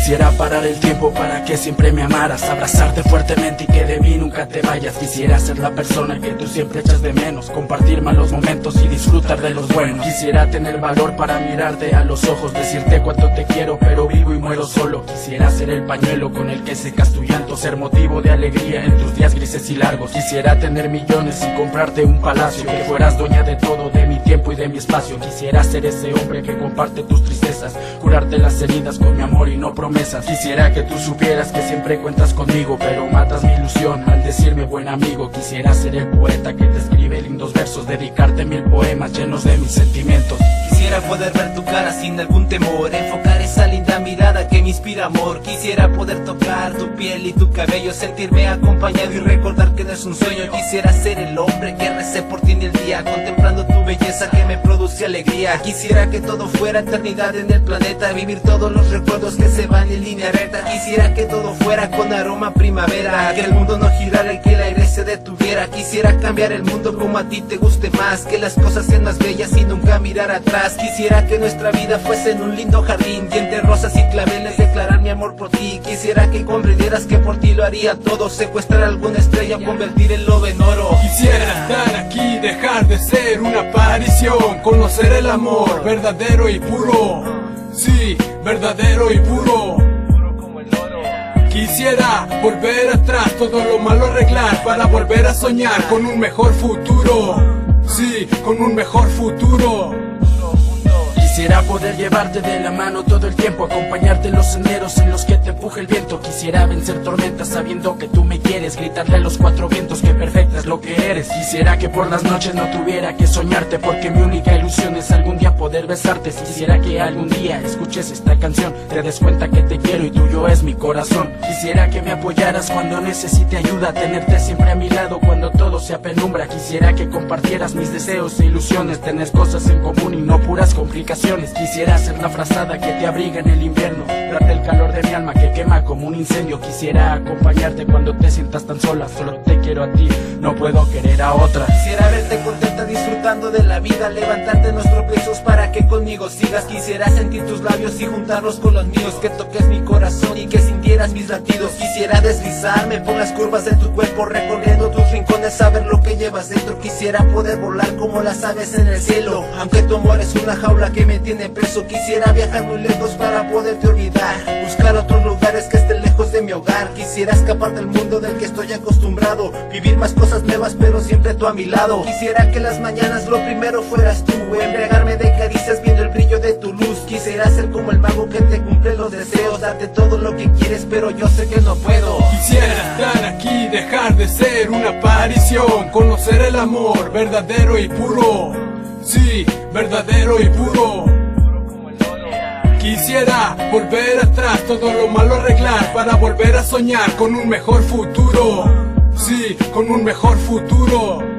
Quisiera parar el tiempo para que siempre me amaras, abrazarte fuertemente y que de mí nunca te vayas. Quisiera ser la persona que tú siempre echas de menos, compartir malos momentos y disfrutar de los buenos. Quisiera tener valor para mirarte a los ojos, decirte cuánto te quiero, pero vivo y muero solo. Quisiera ser el pañuelo con el que secas tu llanto, ser motivo de alegría en tus días grises y largos. Quisiera tener millones y comprarte un palacio, que fueras dueña de todo, de mi tiempo y de mi espacio. Quisiera ser ese hombre que comparte tus tristezas, curarte las heridas con mi amor y no promesas. Quisiera que tú supieras que siempre cuentas conmigo, pero matas mi ilusión al decirme buen amigo. Quisiera ser el poeta que te escribe lindos versos, dedicarte 1000 poemas llenos de mis sentimientos. Quisiera poder ver tu cara sin algún temor, enfocar esa linda mirada que me inspira amor. Quisiera poder tocar tu piel y tu cabello, sentirme acompañado y recordar que no es un sueño. Quisiera ser el hombre que recé por ti en el día, contemplando tu belleza que me produce alegría. Quisiera que todo fuera eternidad en el planeta, vivir todos los recuerdos que se van en línea recta. Quisiera que todo fuera con aroma primavera, que el mundo no girara y que el aire se detuviera. Quisiera cambiar el mundo como a ti te guste más, que las cosas sean más bellas y nunca mirar atrás. Quisiera que nuestra vida fuese en un lindo jardín, y entre rosas y claveles declarar mi amor por ti. Quisiera que comprendieras que por ti lo haría todo, secuestrar alguna estrella, convertir el lodo en oro. Quisiera estar aquí, dejar de ser una aparición, conocer el amor verdadero y puro. Sí, verdadero y puro. Quisiera volver atrás, todo lo malo arreglar, para volver a soñar con un mejor futuro. Sí, con un mejor futuro. Quisiera poder llevarte de la mano todo el tiempo, acompañarte en los senderos en los que te empuje el viento. Quisiera vencer tormentas sabiendo que tú me quieres, gritarle a los 4 vientos que perfecta es lo que eres. Quisiera que por las noches no tuviera que soñarte, porque mi única ilusión es algún día poder besarte. Quisiera que algún día escuches esta canción, te des cuenta que te quiero y tuyo es mi corazón. Quisiera que me apoyaras cuando necesite ayuda, tenerte siempre a mi lado cuando todo sea penumbra. Quisiera que compartieras mis deseos e ilusiones, tener cosas en común y no puras complicaciones. Quisiera ser la frazada que te abriga en el invierno, darte el calor de mi alma que quema como un incendio. Quisiera acompañarte cuando te sientas tan sola, solo te quiero a ti, no puedo querer a otra. Quisiera verte contenta disfrutando de la vida, levantarte en los tropiezos para que conmigo sigas. Quisiera sentir tus labios y juntarlos con los míos, que toques mi corazón y que sintieras mis latidos. Quisiera deslizarme por las curvas de tu cuerpo, recorriendo tus rincones, saber lo que llevas dentro. Quisiera poder volar como las aves en el cielo, aunque tu amor es una jaula que me tiene preso. Quisiera viajar muy lejos para poderte olvidar, buscar otros lugares que estén lejos de mi hogar. Quisiera escapar del mundo del que estoy acostumbrado, vivir más cosas nuevas pero siempre tú a mi lado. Quisiera que las mañanas lo primero fueras tú, embriagarme de caricias viendo el brillo de tu luz. Quisiera ser como el mago que te cumple los deseos, darte todo lo que quieres pero yo sé que no puedo. Quisiera estar aquí, dejar de ser una aparición, conocer el amor verdadero y puro. Sí, verdadero y puro. Quisiera volver atrás, todo lo malo arreglar, para volver a soñar con un mejor futuro. Sí, con un mejor futuro.